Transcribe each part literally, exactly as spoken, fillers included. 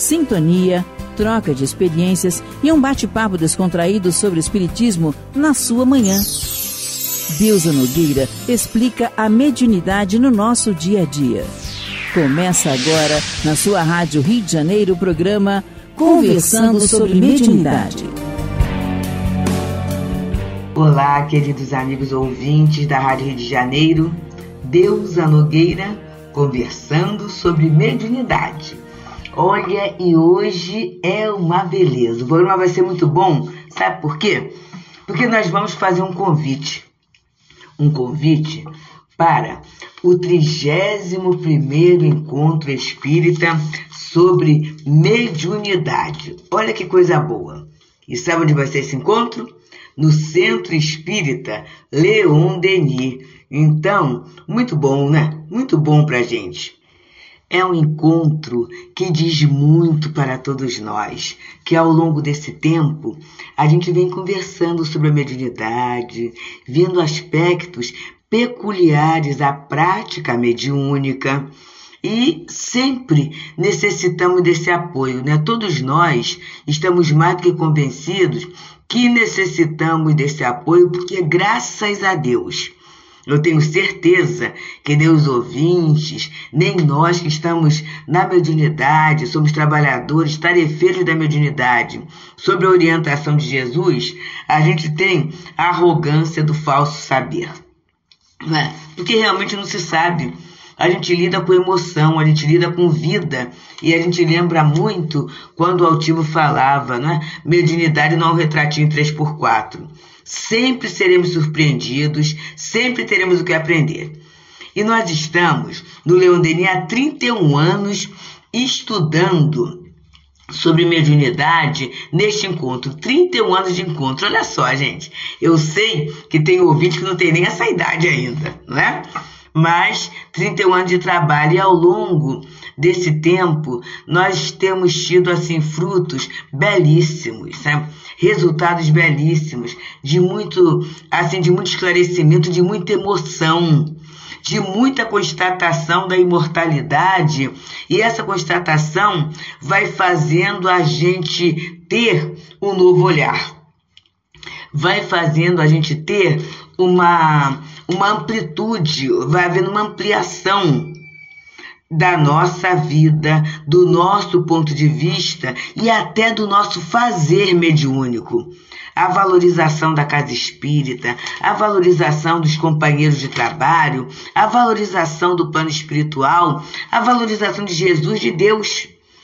sintonia, troca de experiências e um bate-papo descontraído sobre o espiritismo na sua manhã. Deusa Nogueira explica a mediunidade no nosso dia a dia. Começa agora, na sua Rádio Rio de Janeiro, o programa Conversando sobre Mediunidade. Olá, queridos amigos ouvintes da Rádio Rio de Janeiro, Deusa Nogueira, conversando sobre mediunidade. Olha, e hoje é uma beleza. O programa vai ser muito bom, sabe por quê? Porque nós vamos fazer um convite. Um convite para o trigésimo primeiro Encontro Espírita sobre Mediunidade. Olha que coisa boa. E sabe onde vai ser esse encontro? No Centro Espírita Leon Denis. Então, muito bom, né? Muito bom pra gente. É um encontro que diz muito para todos nós, que ao longo desse tempo a gente vem conversando sobre a mediunidade, vendo aspectos peculiares à prática mediúnica e sempre necessitamos desse apoio, né? Todos nós estamos mais do que convencidos que necessitamos desse apoio porque, graças a Deus, eu tenho certeza que nem os ouvintes, nem nós que estamos na mediunidade, somos trabalhadores, tarefeiros da mediunidade, sob a orientação de Jesus, a gente tem a arrogância do falso saber. Não é? Porque realmente não se sabe. A gente lida com emoção, a gente lida com vida, e a gente lembra muito quando o Altivo falava, né? Mediunidade não é um retratinho três por quatro. Sempre seremos surpreendidos, sempre teremos o que aprender. E nós estamos no Leon Denis há trinta e um anos estudando sobre mediunidade neste encontro. trinta e um anos de encontro, olha só, gente. Eu sei que tem ouvinte que não tem nem essa idade ainda, não é? Mas trinta e um anos de trabalho, e ao longo desse tempo nós temos tido assim frutos belíssimos, sabe? Resultados belíssimos, de muito, assim, de muito esclarecimento, de muita emoção, de muita constatação da imortalidade, e essa constatação vai fazendo a gente ter um novo olhar, vai fazendo a gente ter uma, uma amplitude, vai havendo uma ampliação da nossa vida, do nosso ponto de vista e até do nosso fazer mediúnico. A valorização da casa espírita, a valorização dos companheiros de trabalho, a valorização do plano espiritual, a valorização de Jesus, de Deus.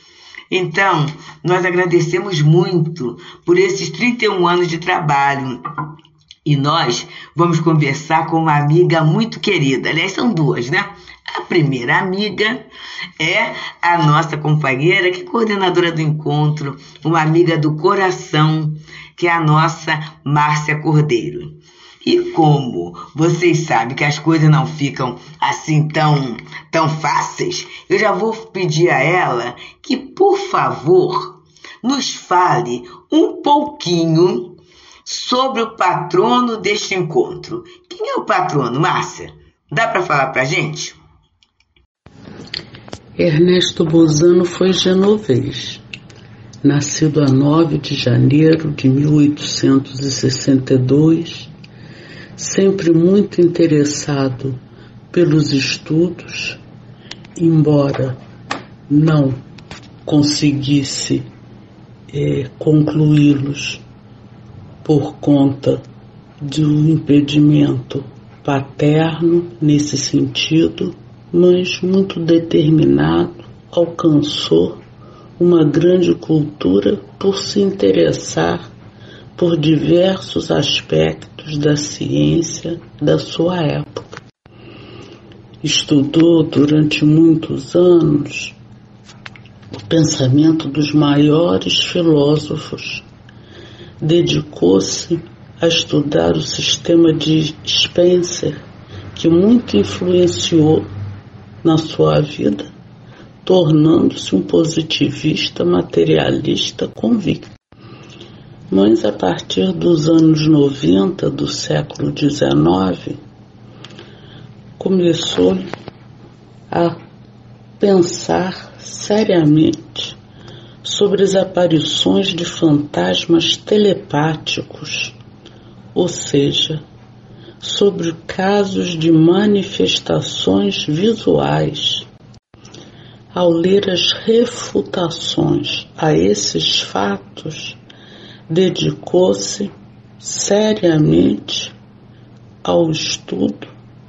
Então, nós agradecemos muito por esses trinta e um anos de trabalho. E nós vamos conversar com uma amiga muito querida. Aliás, são duas, né? A primeira amiga é a nossa companheira, que é coordenadora do encontro, uma amiga do coração, que é a nossa Márcia Cordeiro. E como vocês sabem que as coisas não ficam assim tão, tão fáceis, eu já vou pedir a ela que, por favor, nos fale um pouquinho sobre o patrono deste encontro. Quem é o patrono, Márcia? Dá para falar para a gente? Ernesto Bozano foi genovês, nascido a nove de janeiro de mil oitocentos e sessenta e dois, sempre muito interessado pelos estudos, embora não conseguisse é, concluí-los por conta do impedimento paterno nesse sentido, mas muito determinado, alcançou uma grande cultura por se interessar por diversos aspectos da ciência da sua época. Estudou durante muitos anos o pensamento dos maiores filósofos, dedicou-se a estudar o sistema de Spencer, que muito influenciou na sua vida, tornando-se um positivista materialista convicto. Mas a partir dos anos noventa do século dezenove, começou a pensar seriamente sobre as aparições de fantasmas telepáticos, ou seja, sobre casos de manifestações visuais. Ao ler as refutações a esses fatos, dedicou-se seriamente ao estudo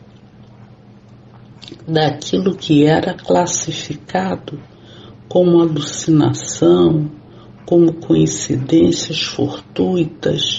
daquilo que era classificado como alucinação, como coincidências fortuitas,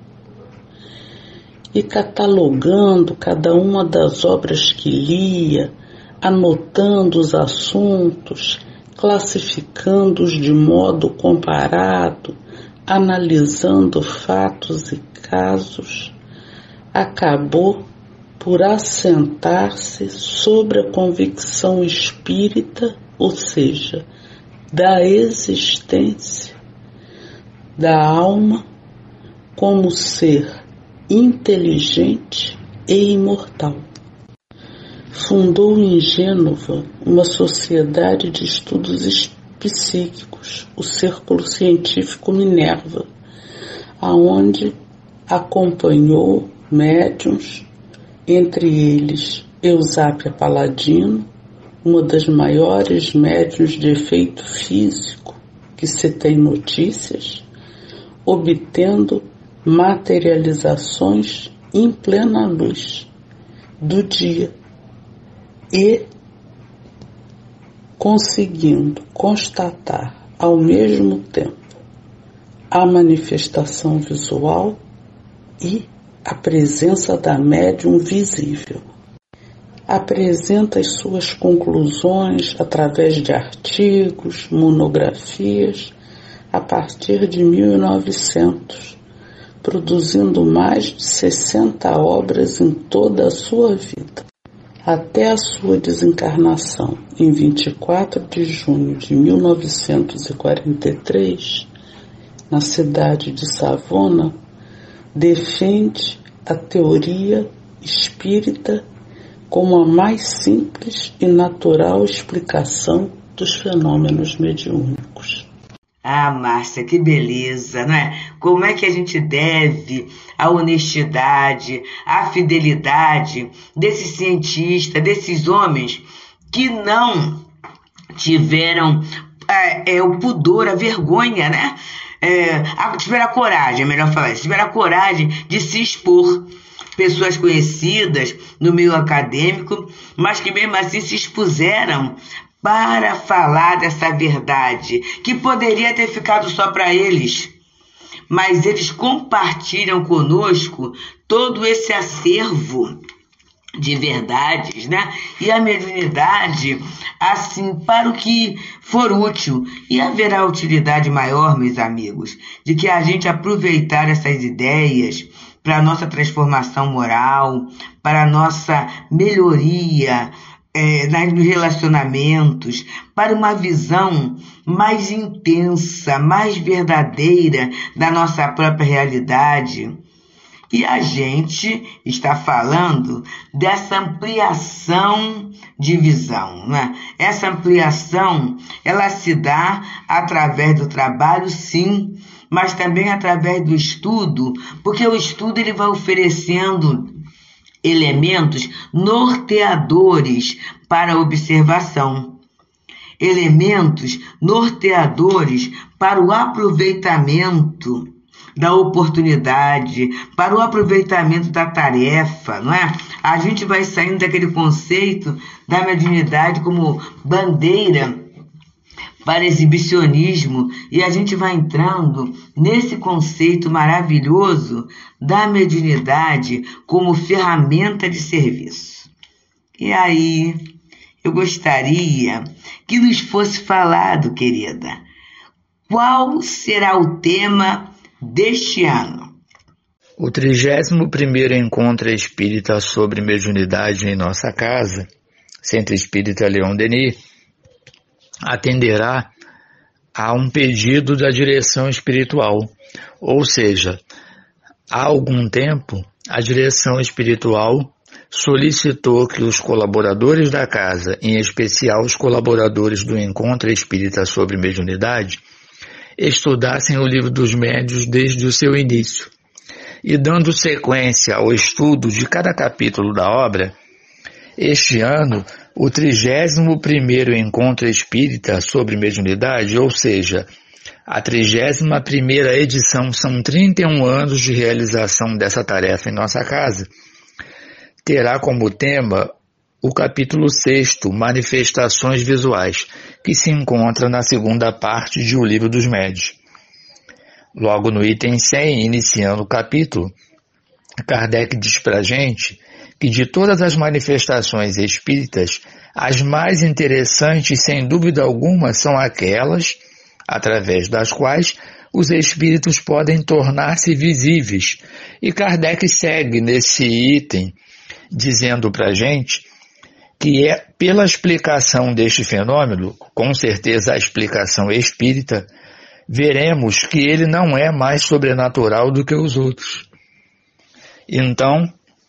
e catalogando cada uma das obras que lia, anotando os assuntos, classificando-os de modo comparado, analisando fatos e casos, acabou por assentar-se sobre a convicção espírita, ou seja, da existência da alma como ser inteligente e imortal. Fundou em Gênova uma sociedade de estudos psíquicos, o Círculo Científico Minerva, aonde acompanhou médiuns, entre eles Eusápia Paladino, uma das maiores médiuns de efeito físico que se tem notícias, obtendo materializações em plena luz do dia e conseguindo constatar ao mesmo tempo a manifestação visual e a presença da médium visível. Apresenta as suas conclusões através de artigos, monografias, a partir de mil e novecentos, produzindo mais de sessenta obras em toda a sua vida. Até a sua desencarnação, em vinte e quatro de junho de mil novecentos e quarenta e três, na cidade de Savona, defende a teoria espírita como a mais simples e natural explicação dos fenômenos mediúnicos. Ah, Márcia, que beleza, não é? Como é que a gente deve a honestidade, a fidelidade desses cientistas, desses homens que não tiveram é, é, o pudor, a vergonha, né? É, a, tiveram a coragem, é melhor falar isso, tiveram a coragem de se expor. Pessoas conhecidas no meio acadêmico, mas que mesmo assim se expuseram para falar dessa verdade, que poderia ter ficado só para eles. Mas eles compartilham conosco todo esse acervo de verdades, né? E a mediunidade, assim, para o que for útil. E haverá utilidade maior, meus amigos, de que a gente aproveitar essas ideias para a nossa transformação moral, para a nossa melhoria é, nos relacionamentos, para uma visão mais intensa, mais verdadeira da nossa própria realidade. E a gente está falando dessa ampliação de visão, né? Essa ampliação, ela se dá através do trabalho, sim, mas também através do estudo, porque o estudo ele vai oferecendo elementos norteadores para a observação, elementos norteadores para o aproveitamento da oportunidade, para o aproveitamento da tarefa, não é? A gente vai saindo daquele conceito da mediunidade como bandeira para exibicionismo e a gente vai entrando nesse conceito maravilhoso da mediunidade como ferramenta de serviço. E aí, eu gostaria que nos fosse falado, querida, qual será o tema deste ano? O trigésimo primeiro Encontro Espírita sobre Mediunidade em Nossa Casa, Centro Espírita Leon Denis, atenderá a um pedido da direção espiritual, ou seja, há algum tempo a direção espiritual solicitou que os colaboradores da casa, em especial os colaboradores do Encontro Espírita sobre Mediunidade, estudassem o Livro dos Médiuns desde o seu início. E dando sequência ao estudo de cada capítulo da obra, este ano, o trigésimo primeiro Encontro Espírita sobre Mediunidade, ou seja, a trigésima primeira edição, são trinta e um anos de realização dessa tarefa em nossa casa, terá como tema o capítulo sexto, Manifestações Visuais, que se encontra na segunda parte de O Livro dos Médiuns. Logo no item cem, iniciando o capítulo, Kardec diz para a gente que de todas as manifestações espíritas, as mais interessantes, sem dúvida alguma, são aquelas através das quais os espíritos podem tornar-se visíveis. E Kardec segue nesse item, dizendo para a gente que é pela explicação deste fenômeno, com certeza a explicação espírita, veremos que ele não é mais sobrenatural do que os outros. Então,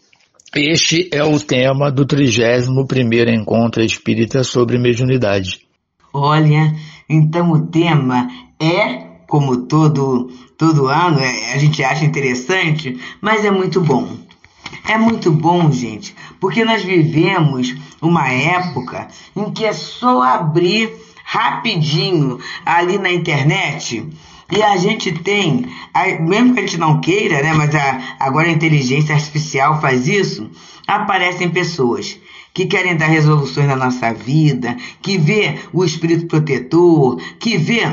este é o tema do trigésimo primeiro Encontro Espírita sobre Mediunidade. Olha, então o tema é, como todo, todo ano, a gente acha interessante, mas é muito bom. É muito bom, gente, porque nós vivemos uma época em que é só abrir rapidinho ali na internet e a gente tem, mesmo que a gente não queira, né, mas a, agora a inteligência artificial faz isso, aparecem pessoas que querem dar resoluções na nossa vida, que vê o espírito protetor, que vê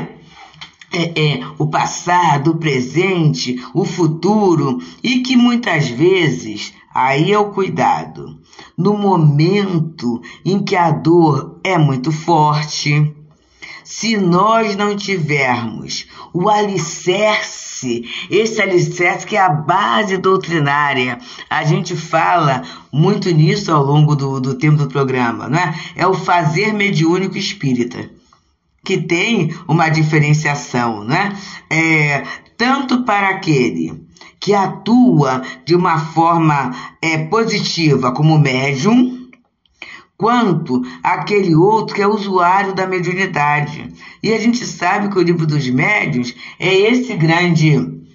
É, é, o passado, o presente, o futuro, e que muitas vezes, aí é o cuidado, no momento em que a dor é muito forte, se nós não tivermos o alicerce, esse alicerce que é a base doutrinária, a gente fala muito nisso ao longo do, do tempo do programa, não é? É o fazer mediúnico espírita, que tem uma diferenciação, né? É, tanto para aquele que atua de uma forma é, positiva como médium, quanto aquele outro que é usuário da mediunidade. E a gente sabe que o Livro dos Médiuns é esse grande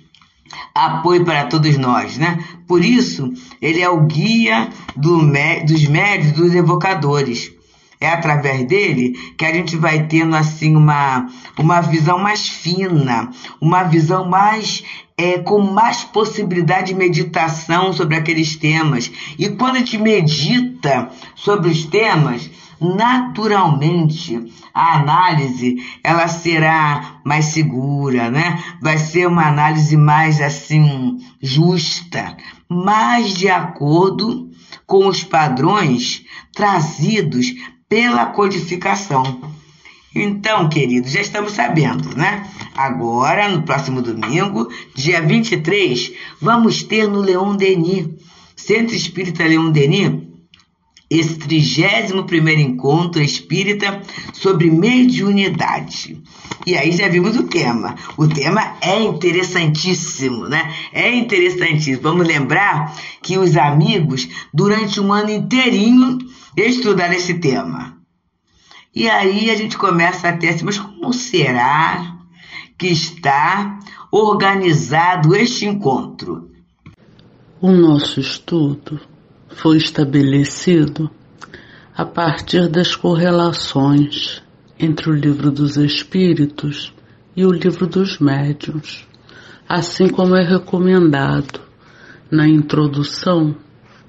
apoio para todos nós, né? Por isso, ele é o guia do, dos médiuns, dos evocadores. É através dele que a gente vai tendo assim uma, uma visão mais fina, uma visão mais é, com mais possibilidade de meditação sobre aqueles temas. E quando a gente medita sobre os temas, naturalmente a análise ela será mais segura, né? Vai ser uma análise mais assim justa, mais de acordo com os padrões trazidos pela codificação. Então, queridos, já estamos sabendo, né? Agora, no próximo domingo, dia vinte e três, vamos ter no Leon Denis, Centro Espírita Leon Denis, esse trigésimo primeiro Encontro Espírita sobre Mediunidade. E aí já vimos o tema. O tema é interessantíssimo, né? É interessantíssimo. Vamos lembrar que os amigos, durante um ano inteirinho, estudaram esse tema. E aí a gente começa a ter assim, mas como será que está organizado este encontro? O nosso estudo foi estabelecido a partir das correlações entre o Livro dos Espíritos e o Livro dos Médiuns, assim como é recomendado na introdução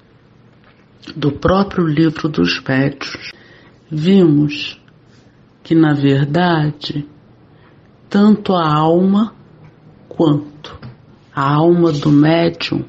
do próprio Livro dos Médiuns. Vimos que, na verdade, tanto a alma quanto a alma do médium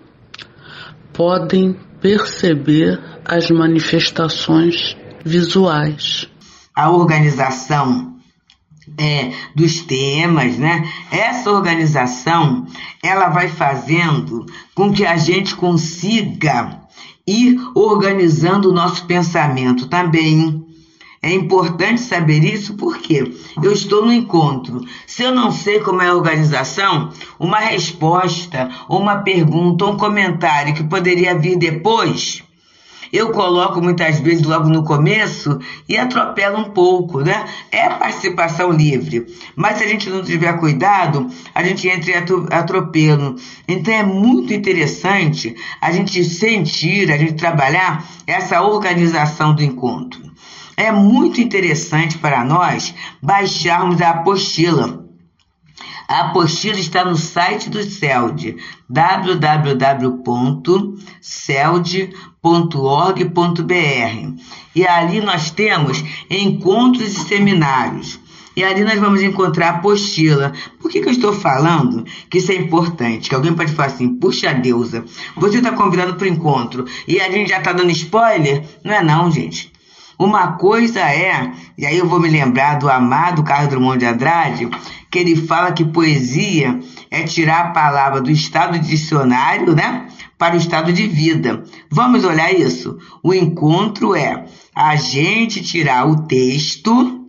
podem perceber as manifestações visuais. A organização é, dos temas, né? Essa organização, ela vai fazendo com que a gente consiga ir organizando o nosso pensamento também. É importante saber isso porque eu estou no encontro. Se eu não sei como é a organização, uma resposta, uma pergunta, um comentário que poderia vir depois, eu coloco muitas vezes logo no começo e atropelo um pouco, né? É participação livre, mas se a gente não tiver cuidado, a gente entra em atropelo. Então é muito interessante a gente sentir, a gente trabalhar essa organização do encontro. É muito interessante para nós baixarmos a apostila. A apostila está no site do C E L D, w w w ponto c e l d ponto org ponto b r. E ali nós temos encontros e seminários. E ali nós vamos encontrar a apostila. Por que que eu estou falando que isso é importante? Que alguém pode falar assim, puxa deusa, você está convidado para o encontro e a gente já está dando spoiler? Não é não, gente. Uma coisa é, e aí eu vou me lembrar do amado Carlos Drummond de Andrade, que ele fala que poesia é tirar a palavra do estado de dicionário, né, para o estado de vida. Vamos olhar isso. O encontro é a gente tirar o texto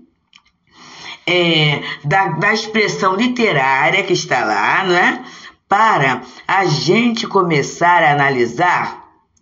é, da, da expressão literária que está lá, né, para a gente começar a analisar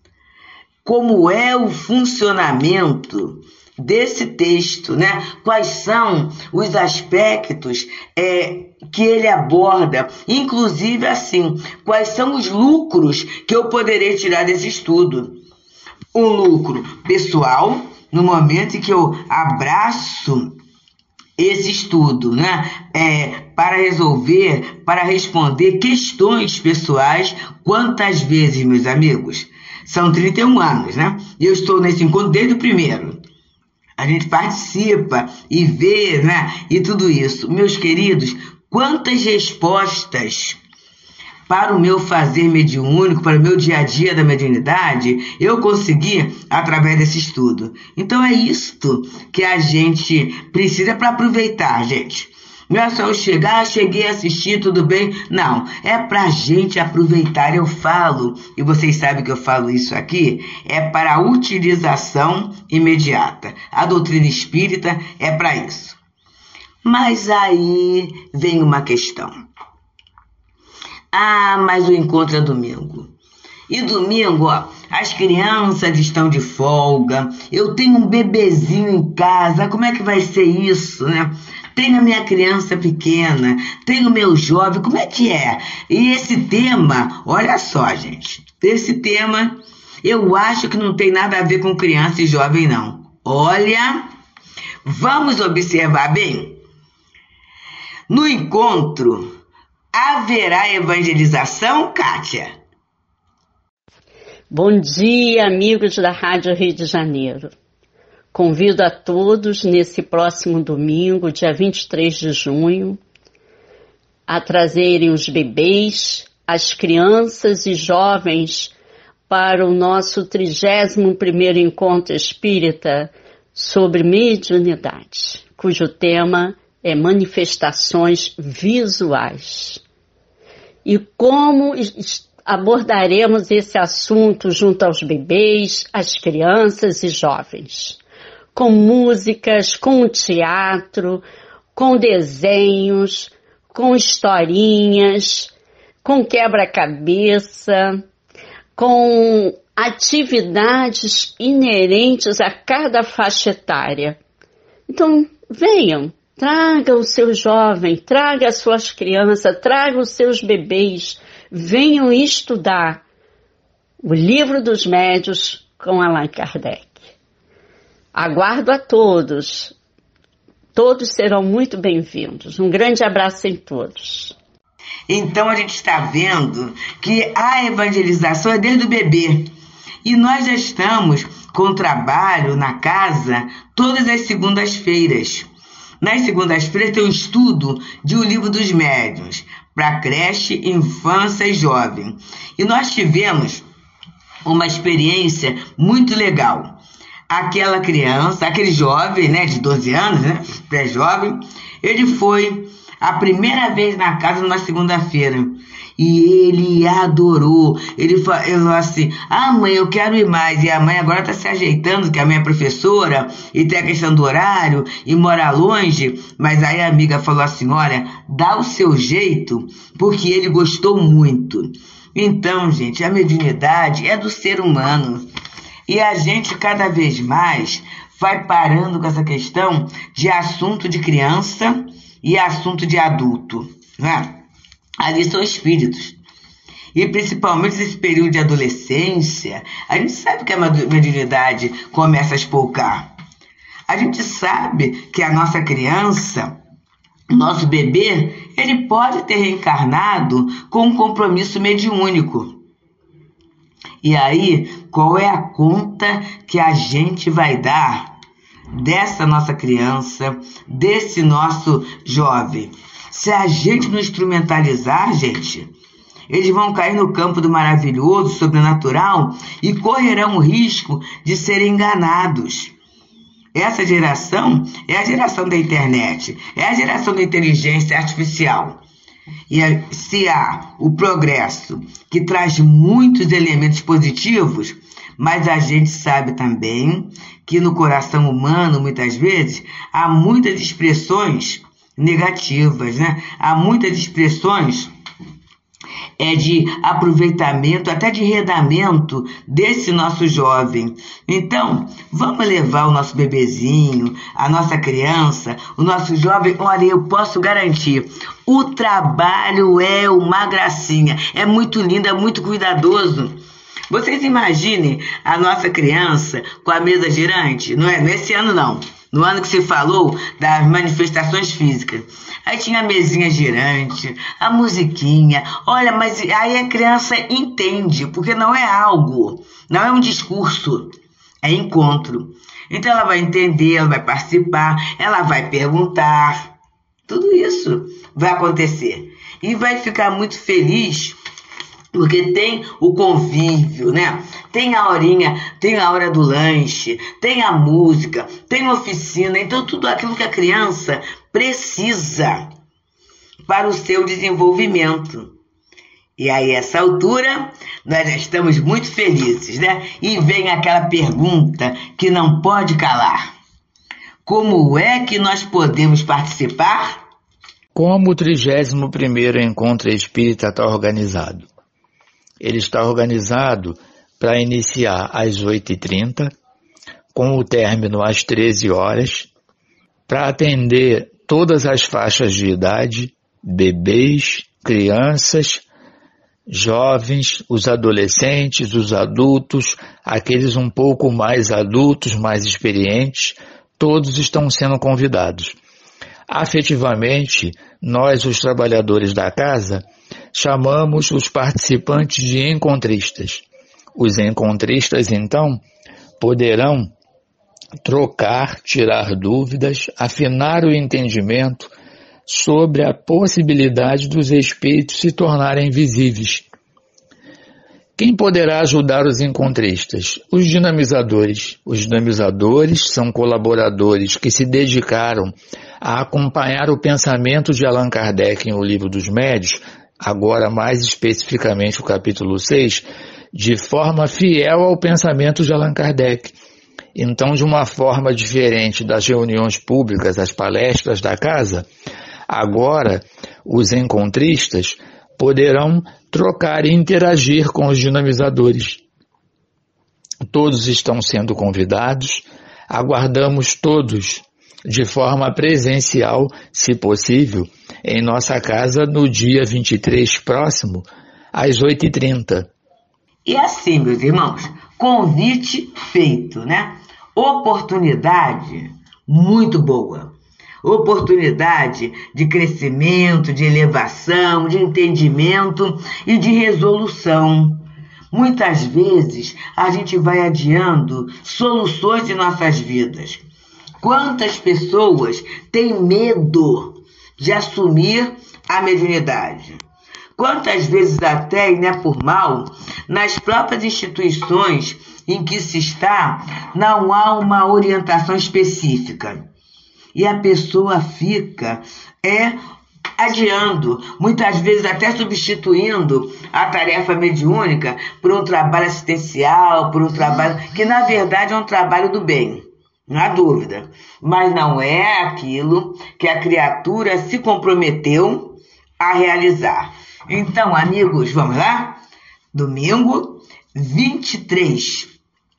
como é o funcionamento desse texto, né? Quais são os aspectos é, que ele aborda, inclusive assim, quais são os lucros que eu poderei tirar desse estudo. Um lucro pessoal, no momento em que eu abraço esse estudo, né? É, para resolver, para responder questões pessoais. Quantas vezes, meus amigos? São trinta e um anos, né? E eu estou nesse encontro desde o primeiro. A gente participa e vê, né? E tudo isso. Meus queridos, quantas respostas para o meu fazer mediúnico, para o meu dia a dia da mediunidade, eu consegui através desse estudo. Então é isto que a gente precisa para aproveitar, gente. Não é só eu chegar, cheguei a assistir, tudo bem. Não, é pra gente aproveitar. Eu falo, e vocês sabem que eu falo isso aqui, é para a utilização imediata. A doutrina espírita é para isso. Mas aí vem uma questão. Ah, mas o encontro é domingo. E domingo, ó, as crianças estão de folga, eu tenho um bebezinho em casa, como é que vai ser isso, né? Tenho a minha criança pequena, tenho o meu jovem, como é que é? E esse tema, olha só, gente, esse tema eu acho que não tem nada a ver com criança e jovem, não. Olha, vamos observar bem. No encontro, haverá evangelização, Kátia? Bom dia, amigos da Rádio Rio de Janeiro. Convido a todos nesse próximo domingo, dia vinte e três de junho, a trazerem os bebês, as crianças e jovens para o nosso trigésimo primeiro Encontro Espírita sobre Mediunidade, cujo tema é manifestações visuais. E como abordaremos esse assunto junto aos bebês, às crianças e jovens? Com músicas, com teatro, com desenhos, com historinhas, com quebra-cabeça, com atividades inerentes a cada faixa etária. Então, venham, traga o seu jovem, traga as suas crianças, traga os seus bebês, venham estudar o Livro dos Médiuns com Allan Kardec. Aguardo a todos. Todos serão muito bem-vindos. Um grande abraço em todos. Então a gente está vendo que a evangelização é desde o bebê. E nós já estamos com trabalho na casa todas as segundas-feiras. Nas segundas-feiras tem um estudo de O Livro dos Médiuns para creche, infância e jovem. E nós tivemos uma experiência muito legal. Aquela criança, aquele jovem, né, de doze anos, né, pré-jovem, ele foi a primeira vez na casa numa segunda-feira. E ele adorou. Ele falou assim, ah, mãe, eu quero ir mais. E a mãe agora está se ajeitando, que a mãe é professora, e tem a questão do horário, e mora longe. Mas aí a amiga falou assim, olha, dá o seu jeito, porque ele gostou muito. Então, gente, a mediunidade é do ser humano. E a gente cada vez mais vai parando com essa questão de assunto de criança e assunto de adulto, né? Ali são espíritos. E principalmente nesse período de adolescência, a gente sabe que a mediunidade começa a espolcar. A gente sabe que a nossa criança, nosso bebê, ele pode ter reencarnado com um compromisso mediúnico. E aí, qual é a conta que a gente vai dar dessa nossa criança, desse nosso jovem? Se a gente não instrumentalizar, gente, eles vão cair no campo do maravilhoso, sobrenatural e correrão o risco de serem enganados. Essa geração é a geração da internet, é a geração da inteligência artificial. E se há o progresso que traz muitos elementos positivos, mas a gente sabe também que no coração humano, muitas vezes, há muitas expressões negativas, né? Há muitas expressões é, de aproveitamento, até de enredamento desse nosso jovem. Então, vamos levar o nosso bebezinho, a nossa criança, o nosso jovem. Olha, eu posso garantir, o trabalho é uma gracinha, é muito lindo, é muito cuidadoso. Vocês imaginem a nossa criança com a mesa girante, não é nesse ano não, no ano que se falou das manifestações físicas. Aí tinha a mesinha girante, a musiquinha. Olha, mas aí a criança entende, porque não é algo, não é um discurso, é encontro. Então ela vai entender, ela vai participar, ela vai perguntar. Tudo isso vai acontecer. E vai ficar muito feliz, porque tem o convívio, né? Tem a horinha, tem a hora do lanche, tem a música, tem a oficina. Então, tudo aquilo que a criança precisa para o seu desenvolvimento. E aí, essa altura, nós já estamos muito felizes, né? E vem aquela pergunta que não pode calar. Como é que nós podemos participar? Como o trigésimo primeiro Encontro Espírita está organizado? Ele está organizado para iniciar às oito e trinta, com o término às treze horas, para atender todas as faixas de idade, bebês, crianças, jovens, os adolescentes, os adultos, aqueles um pouco mais adultos, mais experientes, todos estão sendo convidados. Afetivamente, nós, os trabalhadores da casa, chamamos os participantes de encontristas. Os encontristas, então, poderão trocar, tirar dúvidas, afinar o entendimento sobre a possibilidade dos espíritos se tornarem visíveis. Quem poderá ajudar os encontristas? Os dinamizadores. Os dinamizadores são colaboradores que se dedicaram a acompanhar o pensamento de Allan Kardec em O Livro dos Médiuns, agora mais especificamente o capítulo seis, de forma fiel ao pensamento de Allan Kardec. Então, de uma forma diferente das reuniões públicas, as palestras da casa, agora os encontristas poderão trocar e interagir com os dinamizadores. Todos estão sendo convidados, aguardamos todos de forma presencial, se possível, em nossa casa no dia vinte e três próximo, às oito e trinta. E assim, meus irmãos, convite feito, né? Oportunidade muito boa. Oportunidade de crescimento, de elevação, de entendimento e de resolução. Muitas vezes a gente vai adiando soluções de nossas vidas. Quantas pessoas têm medo de assumir a mediunidade? Quantas vezes até, e não é por mal, nas próprias instituições em que se está, não há uma orientação específica. E a pessoa fica é, adiando, muitas vezes até substituindo a tarefa mediúnica por um trabalho assistencial, por um trabalho que na verdade é um trabalho do bem, não há dúvida. Mas não é aquilo que a criatura se comprometeu a realizar. Então, amigos, vamos lá? Domingo, vinte e três,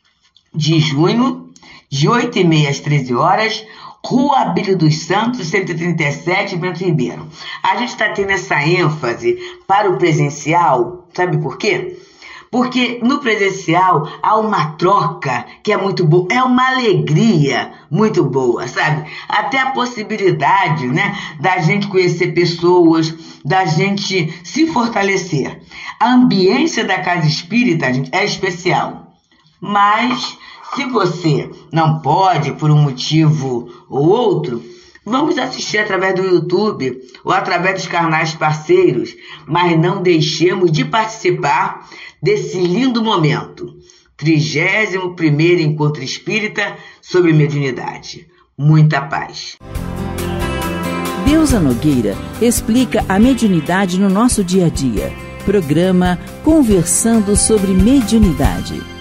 de junho, de oito e meia às treze horas, Rua Abílio dos Santos, cento e trinta e sete, Bento Ribeiro. A gente está tendo essa ênfase para o presencial, sabe por quê? Porque no presencial há uma troca que é muito boa, é uma alegria muito boa, sabe? Até a possibilidade, né, da gente conhecer pessoas, da gente se fortalecer. A ambiência da casa espírita, gente, é especial. Mas se você não pode, por um motivo ou outro, vamos assistir através do YouTube ou através dos canais parceiros, mas não deixemos de participar desse lindo momento. trigésimo primeiro Encontro Espírita sobre Mediunidade. Muita paz. Deusa Nogueira explica a mediunidade no nosso dia a dia. Programa Conversando sobre Mediunidade.